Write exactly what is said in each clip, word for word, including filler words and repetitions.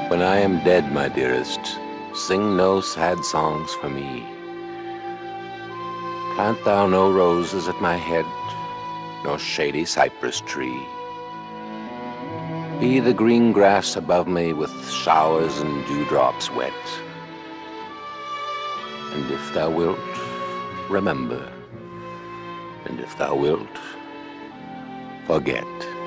When I am dead, my dearest, sing no sad songs for me. Plant thou no roses at my head, nor shady cypress tree. Be the green grass above me with showers and dewdrops wet. And if thou wilt, remember, and if thou wilt, forget.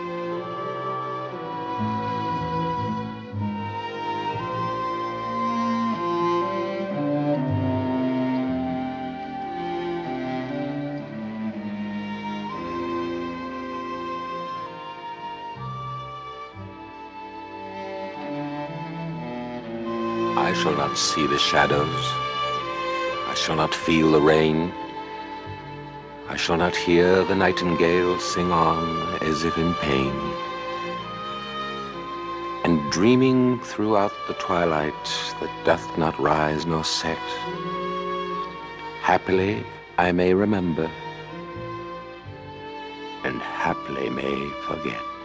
I shall not see the shadows. I shall not feel the rain. I shall not hear the nightingale sing on as if in pain. And dreaming throughout the twilight that doth not rise nor set, happily I may remember, and happily may forget.